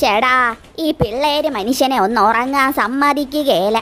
എടാ ഈ പിള്ളേര് മനുഷ്യനെ ഒന്ന് ഉറങ്ങാൻ സമ്മതിക്കുകയില്ല.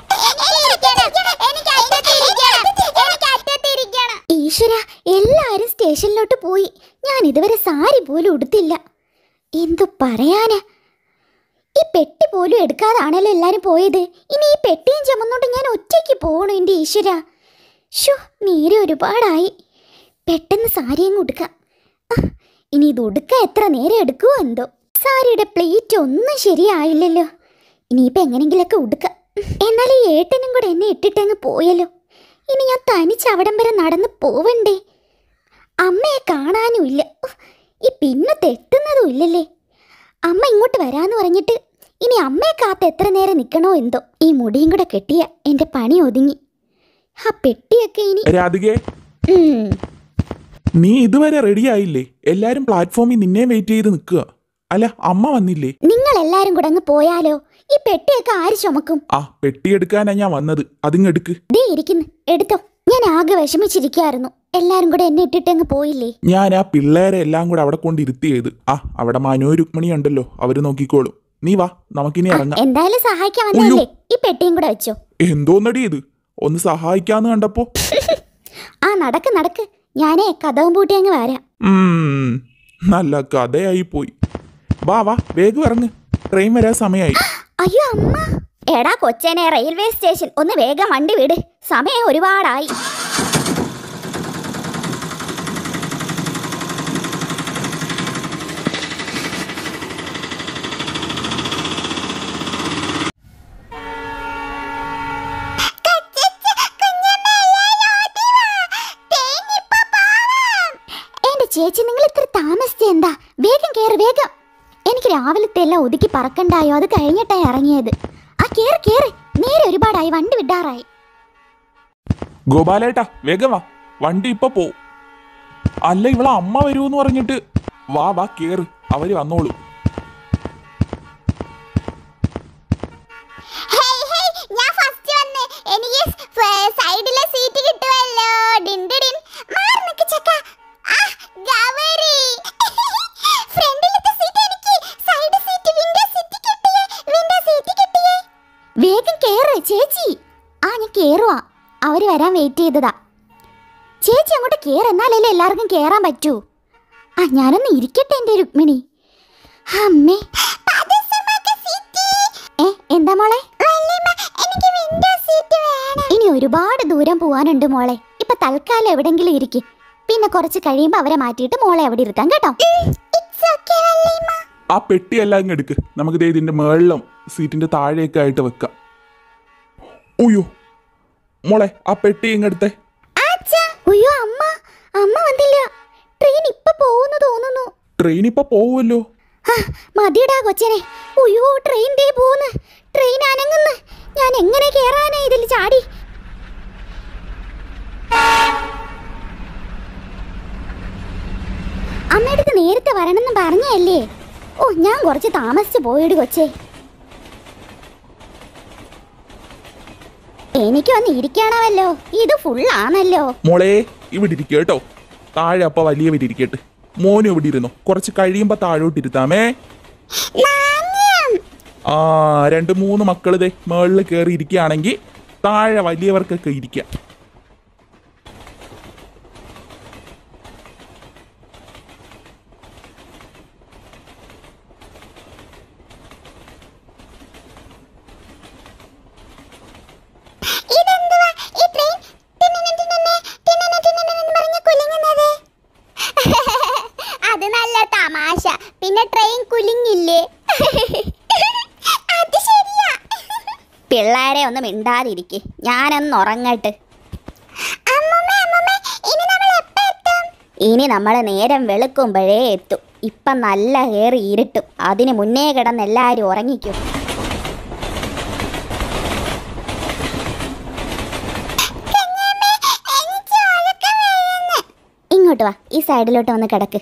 ഈശ്വര, എല്ലാരും സ്റ്റേഷനിലോട്ട് പോയി. ഞാൻ ഇതുവരെ സാരി പോലും ഉടുത്തില്ല. എന്തു പറയാനാ, ഈ പെട്ടി പോലും എടുക്കാതാണല്ലോ എല്ലാരും പോയത്. ഇനി ഈ പെട്ടിയും ചുമന്നോണ്ട് ഞാൻ ഒറ്റയ്ക്ക് പോകണം. എൻ്റെ ഈശ്വര, ഷോ നീര് ഒരുപാടായി. പെട്ടെന്ന് സാരി അങ്ങ് ഉടുക്കാം. ഇനി ഇത് ഉടുക്കാൻ എത്ര നേരം എടുക്കുമോ എന്തോ. സാരിയുടെ പ്ലേറ്റ് ഒന്നും ശരിയായില്ലല്ലോ. ഇനിയിപ്പോൾ എങ്ങനെങ്കിലൊക്കെ ഉടുക്കാം. എന്നാൽ ഈ ഏട്ടനും കൂടെ എന്നെ ഇട്ടിട്ടങ്ങ് പോയല്ലോ. ഇനി ഞാൻ തനിച്ച് അവിടം വരെ നടന്ന് പോവണ്ടേ? അമ്മയെ കാണാനുമില്ല. ഈ പിന്നെ തെറ്റുന്നതും ഇല്ലല്ലേ. അമ്മ ഇങ്ങോട്ട് വരാന്ന് പറഞ്ഞിട്ട് ഇനി അമ്മയെ കാത്ത് എത്ര നേരം നിൽക്കണോ എന്തോ. ഈ മുടിയും കൂടെ കെട്ടിയ എൻ്റെ പണി ഒതുങ്ങി. ആ പെട്ടിയൊക്കെ ഇനി. രാധികേ, നീ ഇതുവരെ റെഡി ആയില്ലേ? എല്ലാരും പ്ലാറ്റ്ഫോമിൽ നിന്നെ വെയിറ്റ് ചെയ്ത് നിൽക്കുക. അല്ല, അമ്മ വന്നില്ലേ? നിങ്ങൾ എല്ലാരും കൂടെ അങ്ങ് പോയാലോ? ഈ പെട്ടിയൊക്കെ ആര് ചുമക്കും? ആ പെട്ടി എടുക്കാനാ ഞാൻ വന്നത്. അതിങ്ങെടുക്ക്. ദേ ഇരിക്കുന്നു, എടുത്തോ. ഞാൻ ആകെ വിഷമിച്ചിരിക്കായിരുന്നു. എല്ലാരും കൂടെ എന്നെ ഇട്ടിട്ടങ്ങ് പോയില്ലേ. ഞാൻ ആ പിള്ളേരെ എല്ലാം കൂടെ അവിടെ കൊണ്ട് ഇരുത്തിയത്. അവിടെ മനോ രുക്മിണി ഉണ്ടല്ലോ, അവര് നോക്കിക്കോളും. നീ വാ, നമുക്കിനി ഇറങ്ങാം. എന്തായാലും സഹായിക്കാൻ വന്നല്ലേ. ഈ പെട്ടിയും കൂടെ വെച്ചോ. എന്തോന്നടി ഇത്, ഒന്ന് സഹായിക്കാന്ന് കണ്ടപ്പോ. ആ നടക്ക് നടക്ക്, ഞാനേ കഥവും പൂട്ടി അങ്ങ് വരാം. നല്ല കഥയായി പോയി. വാ വാ, വേഗം ഇറങ്ങ്, ട്രെയിൻ വരാൻ സമയമായി. അയ്യോ അമ്മ. എടാ കൊച്ചനെ, റെയിൽവേ സ്റ്റേഷൻ, ഒന്ന് വേഗം വണ്ടി വിട്, സമയം ഒരുപാടായി. ചേച്ചി, നിങ്ങൾ ഇത്ര താമസിച്ച എന്താ? വേഗം കേറ്, വേഗം. എനിക്ക് രാവിലത്തെ എല്ലാം ഒതുക്കി പറക്കണ്ടായോ? അത് കഴിഞ്ഞിട്ടായി ഇറങ്ങിയത്. ആ കേറ് കേറ്, നേരെ ഒരുപാടായി, വണ്ടി വിടാറായി. ഗോപാലേട്ടാ, വേഗം വാ, വണ്ടി ഇപ്പൊ പോവും. അല്ല, ഇവളെ അമ്മ വരൂന്ന് പറഞ്ഞിട്ട്. വാ വാ, കേറ്, അവര് വന്നോളൂ. വേഗം കേറ് ചേച്ചി. ആ ഞാൻ കേറുവാ, അവര് വരാൻ വെയിറ്റ് ചെയ്തതാ. ചേച്ചി അങ്ങോട്ട് കേറ്, എന്നാലല്ലേ എല്ലാവർക്കും കേറാൻ പറ്റൂ. ആ ഞാനൊന്ന് ഇരിക്കട്ടെ എൻ്റെ രുക്മിണി. അമ്മേ, എന്താ മോളെ? ഇനി ഒരുപാട് ദൂരം പോവാനുണ്ട് മോളെ. ഇപ്പൊ തൽക്കാലം എവിടെങ്കിലും ഇരിക്കും. പിന്നെ കുറച്ച് കഴിയുമ്പോ അവരെ മാറ്റിയിട്ട് മോളെ അവിടെ ഇരുത്താം കേട്ടോ. ആ പെട്ടിയെല്ലാം ഇങ്ങ് എടുക്ക്. നമുക്ക് ഇതിന്റെ മേളിലും സീറ്റിന്റെ താഴെയൊക്കെ ആയിട്ട് വെക്കാം. ഉയ്യോ മോളെ, ആ പെട്ടി ഇങ്ങെടുത്തേ. അയ്യോ അമ്മ, അമ്മ വന്നില്ല. ട്രെയിൻ ഇപ്പൊ പോകുന്നു തോന്നുന്നു. ട്രെയിൻ ഇപ്പൊ പോവുമല്ലോ. മതിയടാ കൊച്ചനെ. അയ്യോ ട്രെയിൻ ദേ പോന്ന്, ട്രെയിൻ അനങ്ങുന്നു. ഞാൻ എങ്ങനെ കേറാനാ ഇതിൽ ചാടി? അമ്മയടുത്ത് നേരത്തെ വരണമെന്ന് പറഞ്ഞല്ലേ. ഓ, ഞാൻ കുറച്ച് താമസിച്ചു പോയിട് കൊച്ചേ. എനിക്ക് വന്ന് ഇരിക്കണമല്ലോ, ഇത് ഫുള്ളാണല്ലോ. മോളെ ഇവിടെ ഇരിക്കുക കേട്ടോ. താഴെ അപ്പ വലിയവരിയ്ക്കട്ടെ. മോനും ഇവിടെ ഇരുന്നോ, കുറച്ച് കഴിയുമ്പോ താഴോട്ട് ഇരുത്താമേ. 2-3 മക്കൾ ദേ മേളിൽ കയറി ഇരിക്കുകയാണെങ്കിൽ താഴെ വലിയവർക്കൊക്കെ ഇരിക്കാം. അത് നല്ല തമാശ. പിന്നെ ട്രെയിൻ കുലുങ്ങില്ലേ? അത് ശരിയാ. പിള്ളേരെ ഒന്നും മിണ്ടാതിരിക്കെ, ഞാനൊന്ന് ഉറങ്ങട്ടെ. ഇനി നമ്മൾ നേരം വെളുക്കുമ്പോഴേ എത്തും. ഇപ്പം നല്ല കയറി ഇരുട്ടും. അതിന് മുന്നേ കിടന്ന് എല്ലാവരും ഉറങ്ങിക്കും. ഇങ്ങോട്ട് വാ, ഈ സൈഡിലോട്ട് വന്ന് കിടക്ക്.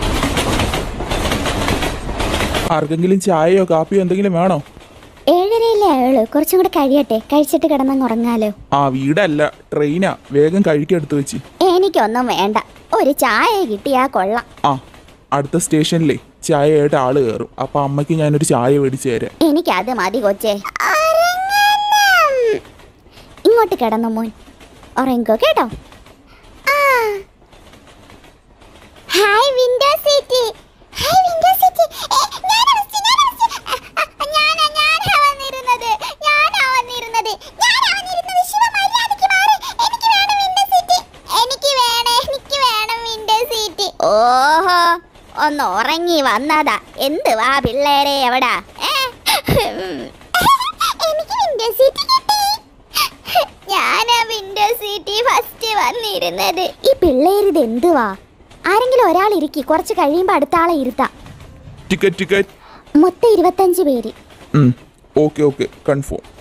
ആർക്കെങ്കിലും ചായയോ കാപ്പിയോ എന്തെങ്കിലും വേണോ? 7:30 ഇത്രയല്ലേ ആയുള്ളൂ, കുറച്ചും കൂടെ കഴിയട്ടെ, കഴിച്ചിട്ട് കിടന്നങ്ങ് ഉറങ്ങാലോ. ആ വീടല്ല ട്രെയിനാ, വേഗം കഴിക്കെടുത്ത് വെച്ച്. എനിക്കൊന്നും വേണ്ട, ഒരു ചായ കിട്ടിയാ കൊള്ളാം. ആ അടുത്ത സ്റ്റേഷനിലേ ചായയായിട്ട് ആള് കയറും, അപ്പൊ അമ്മയ്ക്ക് ഞാനൊരു ചായ മേടിച്ചു തരാം. എനിക്കത് മതി കൊച്ചേ. ഇങ്ങോട്ട് കിടന്നു മോൻ, ഉറങ്ങിക്കോ കേട്ടോ. Hi window seat, hi window seat. ഓഹോ, ഒന്ന് ഉറങ്ങി വന്നതാ. എന്ത് വാ പിള്ളേരെ എവിടാ? എനിക്ക് വിൻഡോ സീറ്റ് കിട്ടി. ഞാനാ വിൻഡോ സീറ്റ് ഫസ്റ്റ് വന്നിരുന്നത്. ഈ പിള്ളേരിത് എന്തുവാ? ആരെങ്കിലും ഒരാൾ ഇരിക്കി, കുറച്ച് കഴിയുമ്പോ അടുത്ത ആളെ ഇരുത്താം. ടിക്കറ്റ് മൊത്തം 25 പേര്. Okay confirm.